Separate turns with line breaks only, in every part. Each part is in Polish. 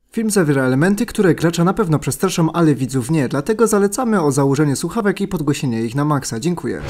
Film zawiera elementy, które gracza na pewno przestraszą, ale widzów nie, dlatego zalecamy o założenie słuchawek i podgłośnienie ich na maksa. Dziękuję.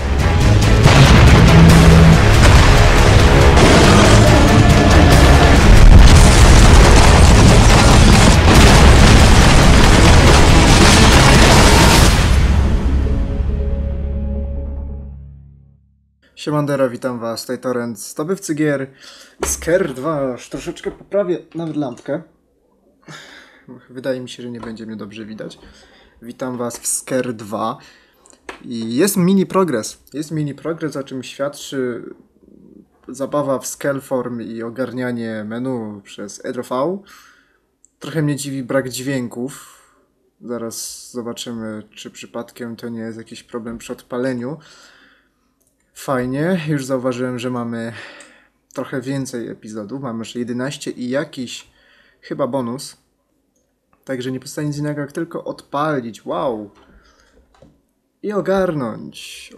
Siemandero, witam was, tutaj Torrent, zdobywcy gier Scare 2, aż troszeczkę poprawię nawet lampkę. Wydaje mi się, że nie będzie mnie dobrze widać. Witam was w Scare 2 i jest mini progres, o czym świadczy zabawa w Scaleform i ogarnianie menu przez EDV. Trochę mnie dziwi brak dźwięków. Zaraz zobaczymy, czy przypadkiem to nie jest jakiś problem przy odpaleniu. Fajnie, już zauważyłem, że mamy trochę więcej epizodów, mamy już 11 i jakiś chyba bonus. Także nie pozostaje nic innego jak tylko odpalić, wow! I ogarnąć.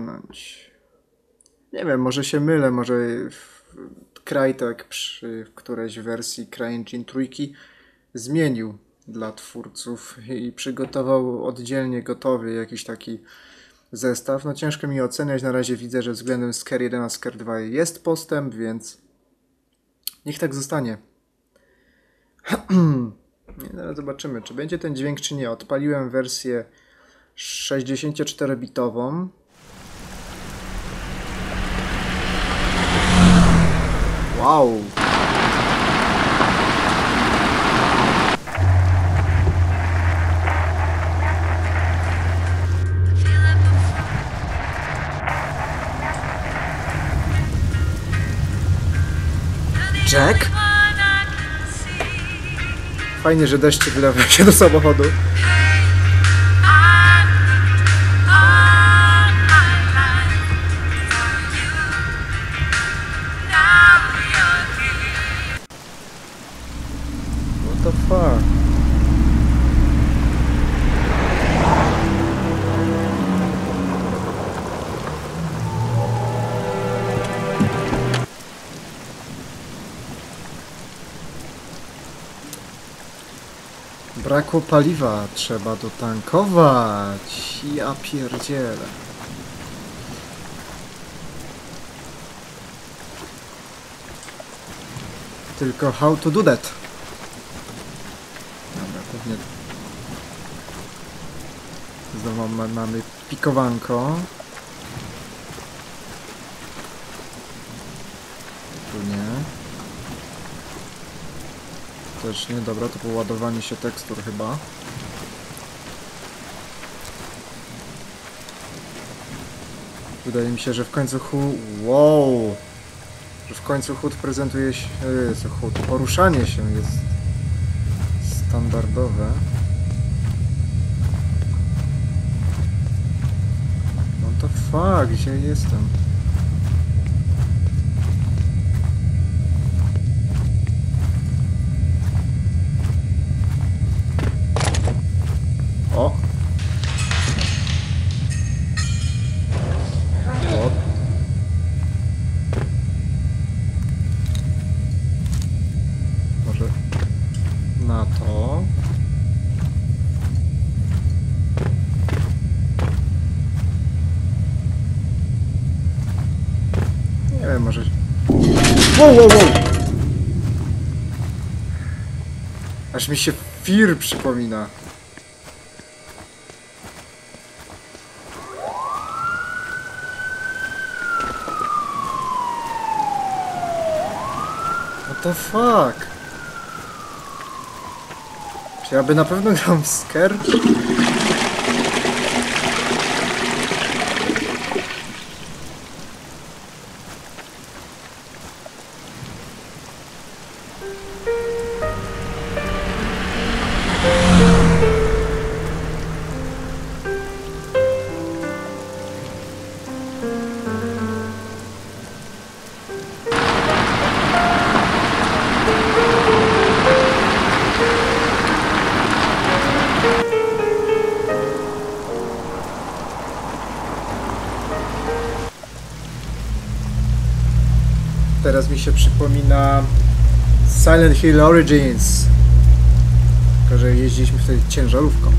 Nie wiem, może się mylę, może Crytek przy którejś wersji CryEngine trójki zmienił dla twórców i przygotował oddzielnie gotowy jakiś taki zestaw. No ciężko mi oceniać, na razie widzę, że względem Scare 1 a Scare 2 jest postęp, więc niech tak zostanie. Zaraz zobaczymy, czy będzie ten dźwięk, czy nie. Odpaliłem wersję 64-bitową. Wow! Jack? Fajnie, że deszcz wylewa się do samochodu. What the fuck? Brakło paliwa, trzeba dotankować. Ja pierdzielę. Tylko how to do that? Dobra, pewnie znowu mamy pikowanko. Tu nie. Też nie, dobra, to było ładowanie się tekstur chyba. Wydaje mi się, że w końcu wow! Że w końcu HUD prezentuje się... poruszanie się jest standardowe. No to fuck, gdzie jestem? O! O! Może na to. Nie wiem, może... Wow, wow, wow! Aż mi się Fear przypomina. What the fuck? Czy ja by na pewno grał w Scare? Teraz mi się przypomina Silent Hill Origins. Tylko że jeździliśmy wtedy ciężarówką.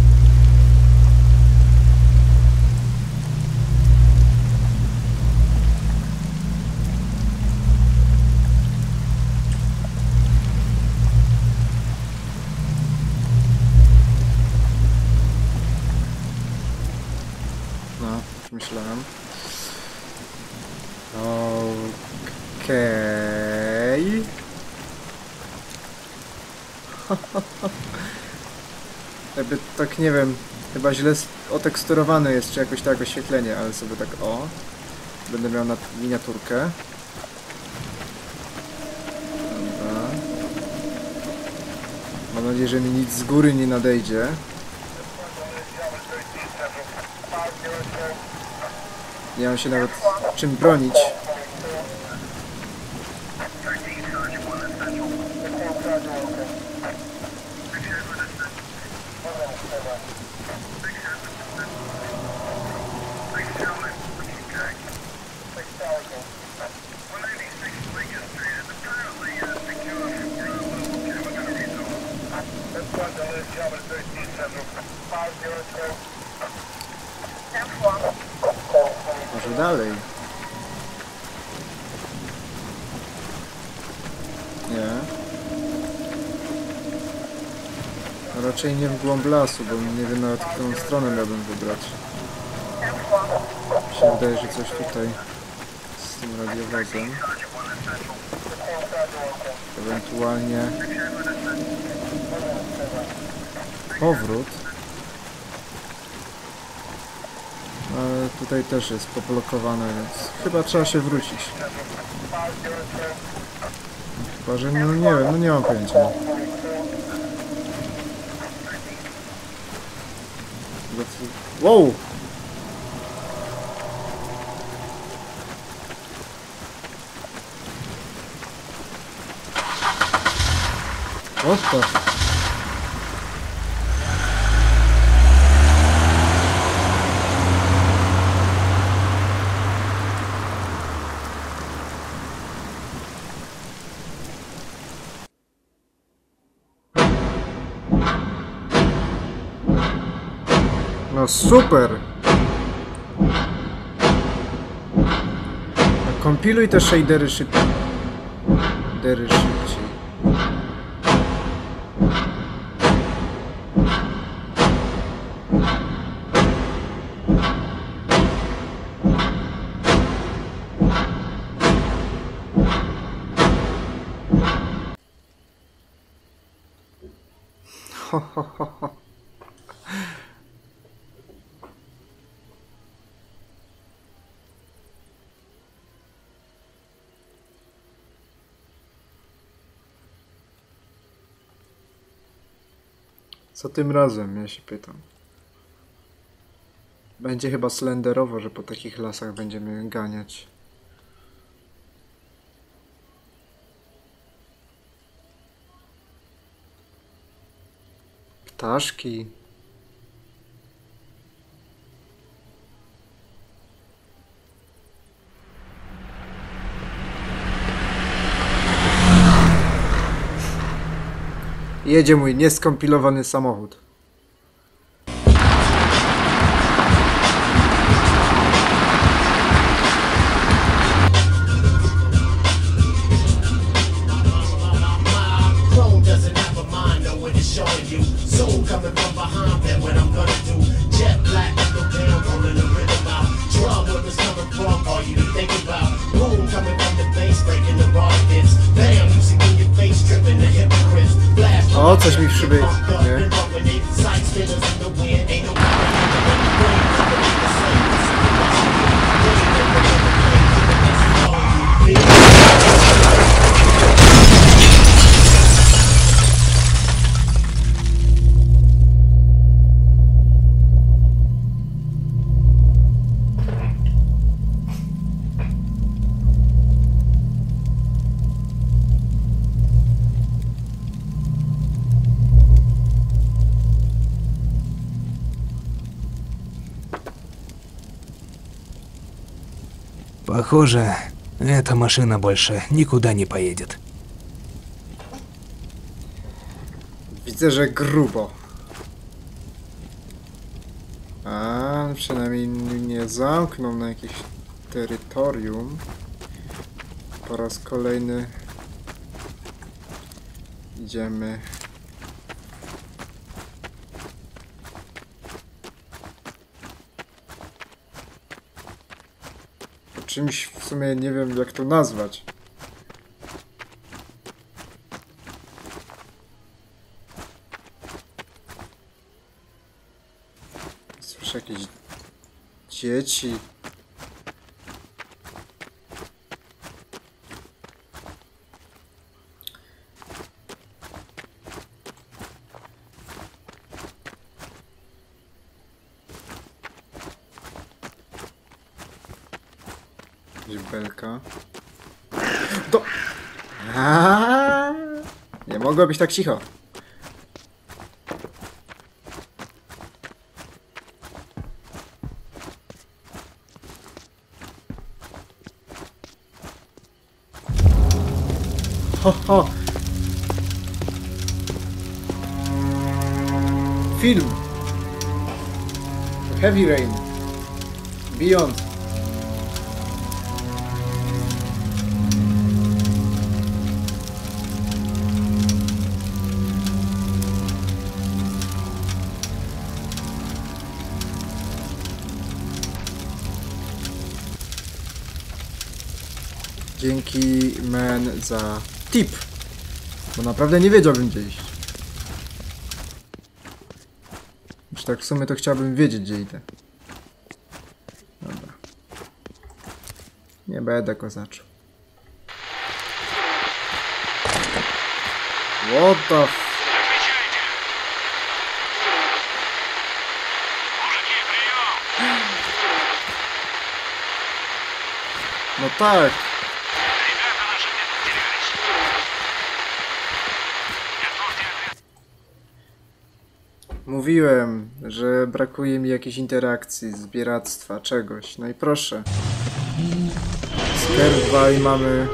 No, już myślałem. Okej. Jakby tak, nie wiem, chyba źle oteksturowane jest, czy jakoś tak oświetlenie, ale sobie tak o. Będę miał na miniaturkę. Dobra. Mam nadzieję, że mi nic z góry nie nadejdzie. Nie mam się nawet czym bronić. Może dalej? Nie. No raczej nie w głąb lasu, bo nie wiem nawet, którą stronę miałbym wybrać. Mi się wydaje, że coś tutaj z tym radiowozem. Ewentualnie powrót. Ale tutaj też jest poblokowane, więc chyba trzeba się wrócić. Chyba, że no nie wiem, no nie mam pojęcia. Wow! What the... No super! Kompiluj te shadery szybciej. Ho, ho, ho, ho. Co tym razem, ja się pytam. Będzie chyba slenderowo, że po takich lasach będziemy ganiać. Ptaszki. Jedzie mój nieskompilowany samochód. O, coś mi w szybie, nie?
Похоже, эта машина больше никуда не поедет.
Widzę, że grubo. A przynajmniej nie zamknął na jakieś terytorium. Po raz kolejny idziemy. Po czymś w sumie nie wiem jak to nazwać. Słyszę jakieś dzieci. Belka. To... Nie mogło być tak cicho. Ho, ho. Film. Heavy Rain. Beyond. Dzięki man za tip, bo naprawdę nie wiedziałbym gdzie iść. Już tak w sumie to chciałbym wiedzieć gdzie idę. Dobra. Nie będę kozaczył. What the f... No tak. Mówiłem, że brakuje mi jakiejś interakcji, zbieractwa, czegoś. No i proszę. Scare 2 i mamy...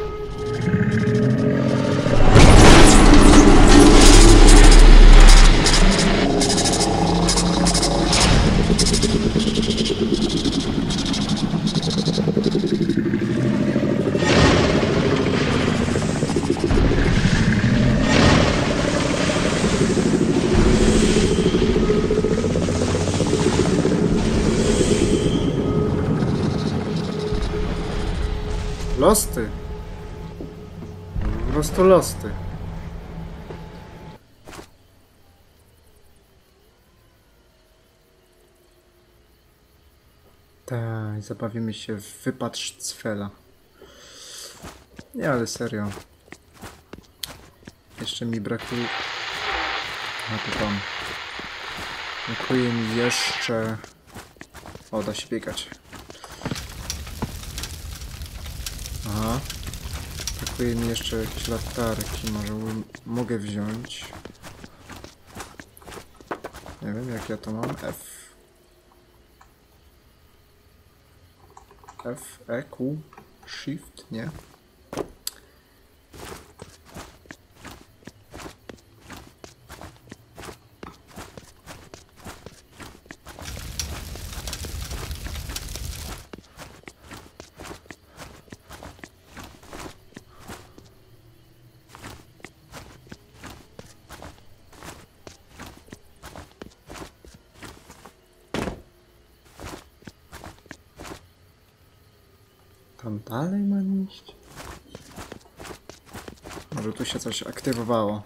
Losty. Po prostu losty. Tak, zabawimy się w wypad Szcfela. Nie, ale serio. Jeszcze mi brakuje... No to tam. Brakuje mi jeszcze... O, da się biegać. Aha. Brakuje mi jeszcze jakieś latarki, może mogę wziąć. Nie wiem jak ja to mam. F, E, Q, Shift, nie? Tam dalej mam iść? Może tu się coś aktywowało.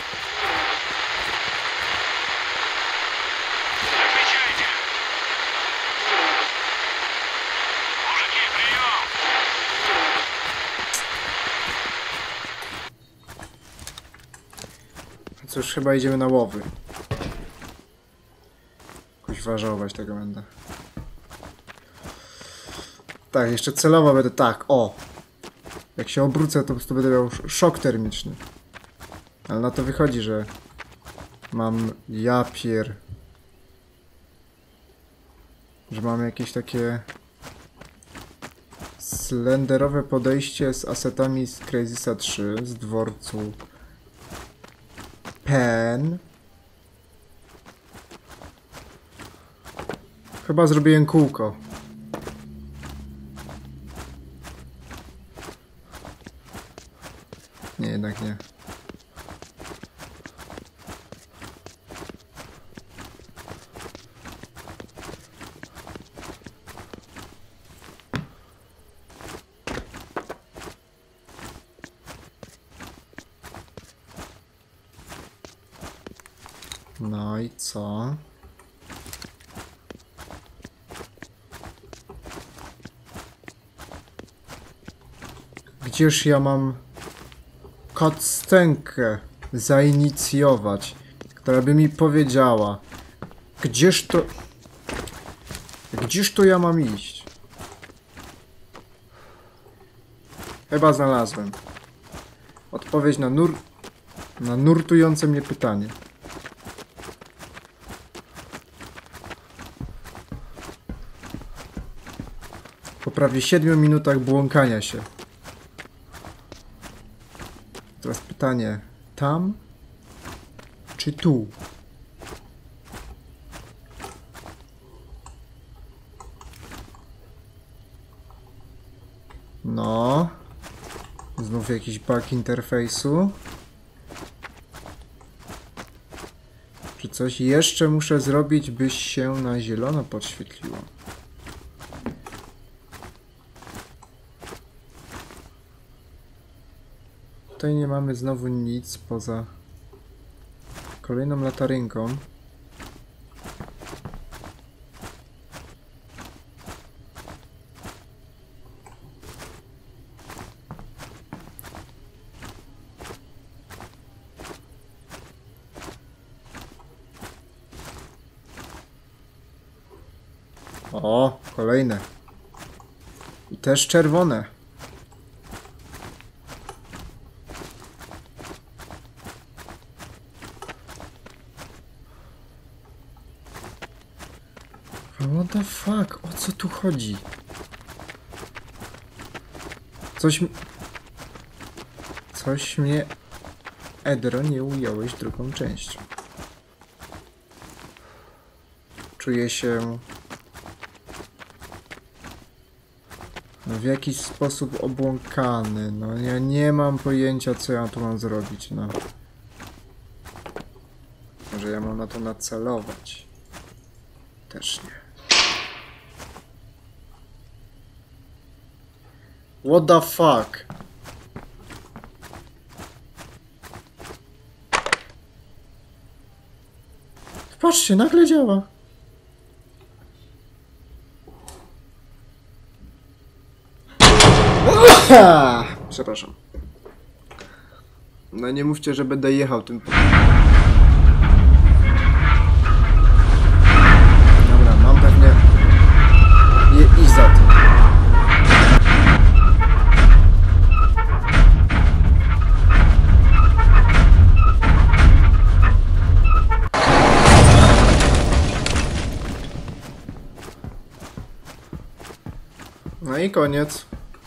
Cóż, chyba idziemy na łowy. Jakoś warzować tego będę. Tak, jeszcze celowo będę tak, o! Jak się obrócę, to po prostu będę miał szok termiczny. Ale na to wychodzi, że mam że mam jakieś takie slenderowe podejście z asetami z Crazysa 3, z dworcu pen. Chyba zrobiłem kółko. Nie, jednak nie. No i co? Gdzież ja mam cutscenkę zainicjować, która by mi powiedziała, gdzież to ja mam iść? Chyba znalazłem odpowiedź na nurtujące mnie pytanie. Po prawie 7 minutach błąkania się. Teraz pytanie, tam czy tu? No. Znów jakiś bug interfejsu. Czy coś jeszcze muszę zrobić, by się na zielono podświetliło? Tutaj nie mamy znowu nic poza kolejną latarynką. O, kolejne. I też czerwone. What the fuck? O co tu chodzi? Coś mnie... Edro, nie ująłeś drugą częścią. Czuję się... No w jakiś sposób obłąkany. No ja nie mam pojęcia, co ja tu mam zrobić, no. Może ja mam na to nacelować. Też nie. What the fuck? Patrzcie, nagle działa. Przepraszam. No nie mówcie, że będę jechał tym... Dobra, mam pewnie... iść za tym. No i koniec.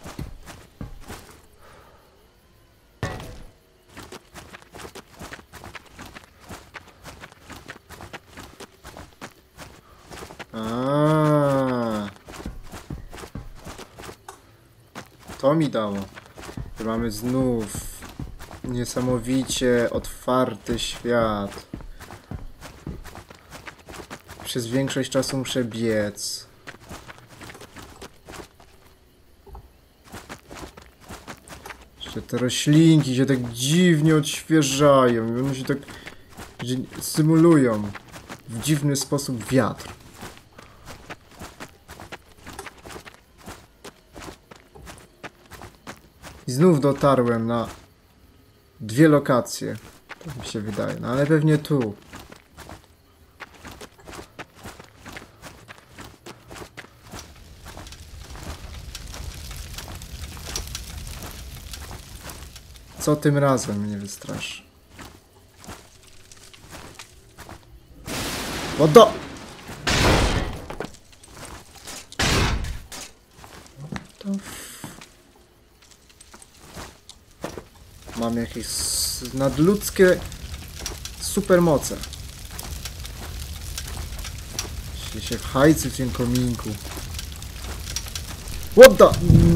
To mi dało. I mamy znów niesamowicie otwarty świat. Przez większość czasu muszę biec. Jeszcze te roślinki się tak dziwnie odświeżają i one się tak symulują w dziwny sposób wiatr. I znów dotarłem na 2 lokacje. Tak mi się wydaje. No ale pewnie tu. Co tym razem mnie wystraszy? Wodo! Mam jakieś nadludzkie supermoce. Się w hajcy w tym kominku. What the?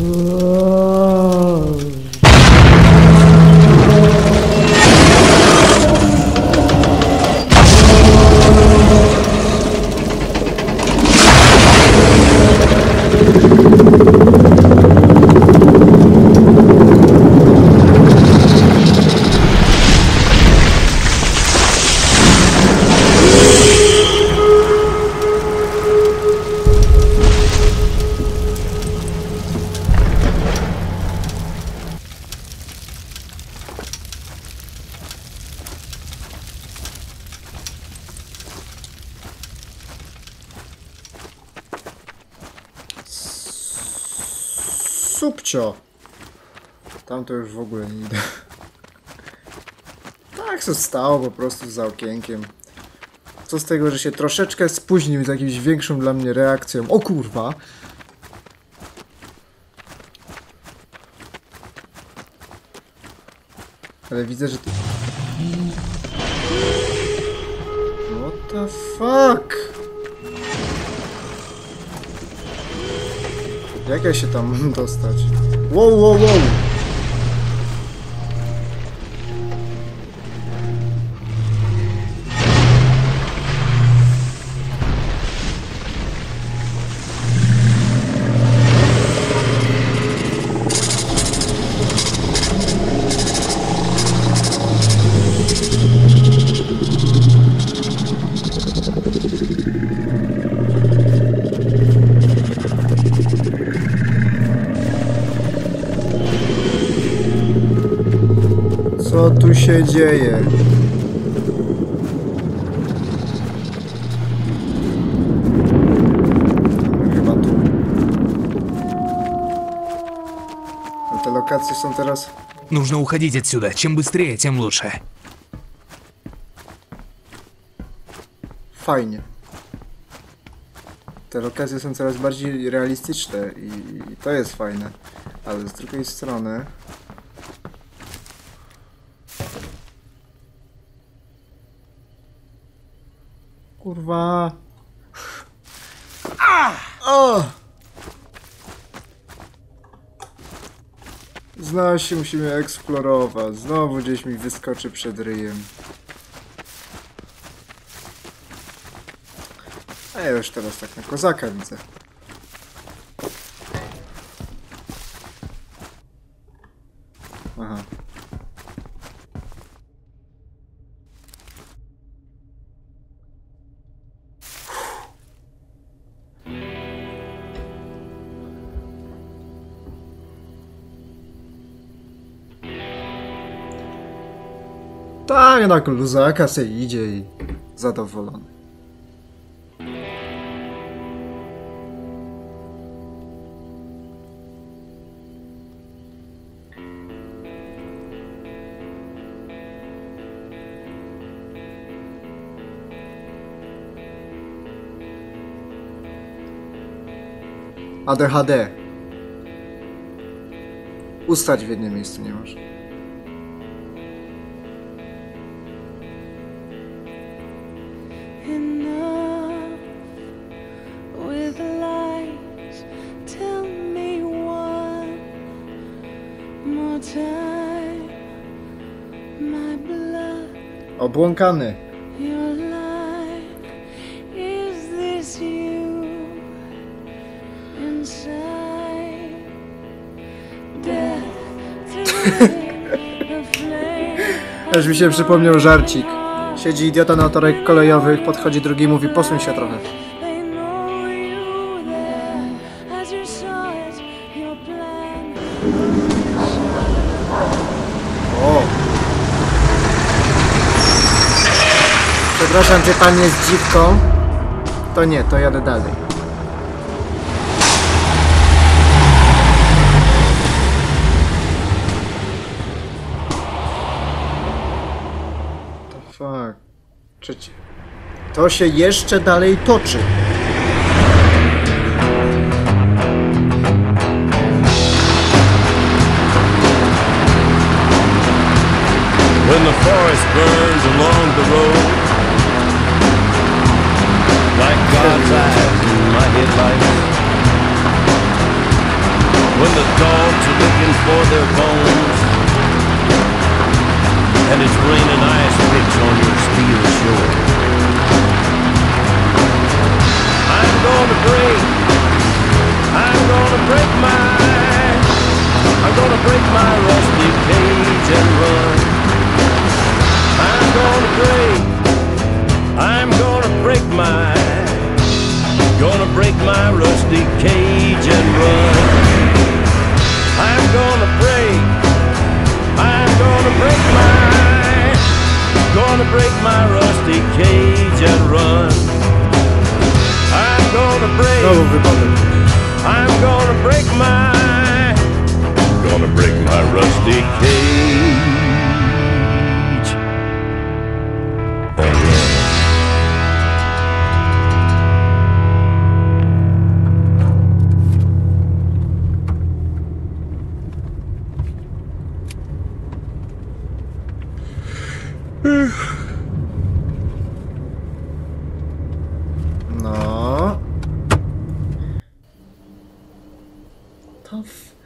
Subcio! Tam to już w ogóle nie idę. Tak się stało po prostu za okienkiem. Co z tego, że się troszeczkę spóźnił z jakimś większą dla mnie reakcją. O kurwa! Ale widzę, że ty... What the fuck? Jak ja się tam mam dostać? Wow, wow, wow! Co tu się dzieje? Chyba tu. A te lokacje są teraz...
Нужно уходить отсюда. Чем быстрее, тем лучше.
Fajnie. Te lokacje są coraz bardziej realistyczne i to jest fajne. Ale z drugiej strony... Kurwa. O! Znowu się musimy eksplorować. Znowu gdzieś mi wyskoczy przed ryjem. A ja już teraz tak na kozaka widzę. Aha. Tak, na luzaka se idzie i zadowolony. ADHD. Ustać w jednym miejscu nie masz. Obłąkany. Aż mi się przypomniał żarcik. Siedzi idiota na torach kolejowych, podchodzi drugi i mówi: posuń się trochę. O! Przepraszam, czy pan jest dziwką? To nie, to jadę dalej. To fuck. Trzecie. To się jeszcze dalej toczy.
When the forest burns along the road, like God's eyes in my headlights. When the dogs are looking for their bones, and it's raining ice picks on your steel shore. I'm gonna break my rusty cage and run. I'm gonna break my rusty cage and run. I'm gonna break my rusty cage and run. I'm gonna break my rusty cage and run.
No. Tough.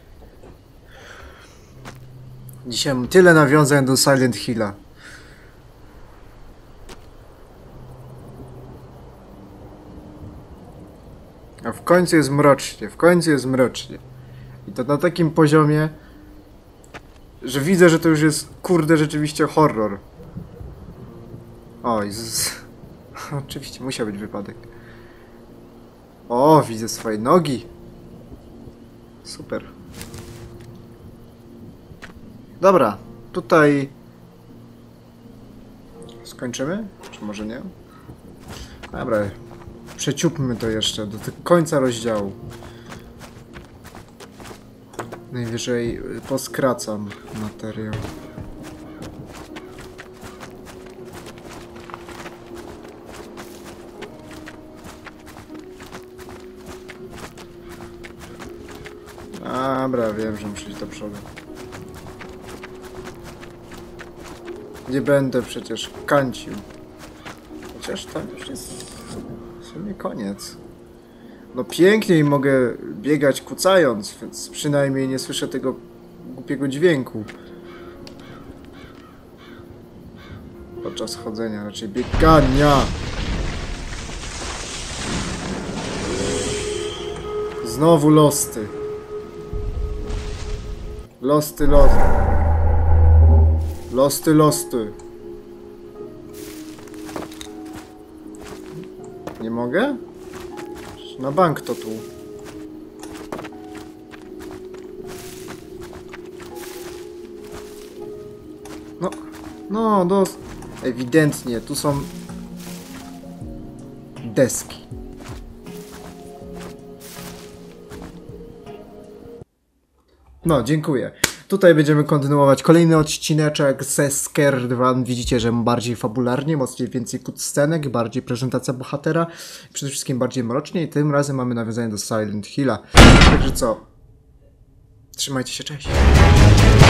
Dzisiaj mam tyle nawiązań do Silent Hilla. A w końcu jest mrocznie, I to na takim poziomie, że widzę, że to już jest, kurde, rzeczywiście horror. O, Jezus. Oczywiście, musiał być wypadek. O, widzę swoje nogi. Super. Dobra, tutaj skończymy? Czy może nie? Dobra, przeciupmy to jeszcze do końca rozdziału. Najwyżej poskracam materiał. Dobra, wiem, że muszę iść do przodu. Nie będę przecież kancił. Chociaż tam już jest w sumie koniec. No piękniej mogę biegać kucając, więc przynajmniej nie słyszę tego głupiego dźwięku. Podczas chodzenia, raczej biegania. Znowu losty. Losty. Nie mogę? Na bank to tu. No, ewidentnie, tu są deski. No, dziękuję. Tutaj będziemy kontynuować kolejny odcineczek ze Scare 2. Widzicie, że bardziej fabularnie, mocniej więcej cutscenek, bardziej prezentacja bohatera, przede wszystkim bardziej mrocznie i tym razem mamy nawiązanie do Silent Hilla. Także co? Trzymajcie się, cześć!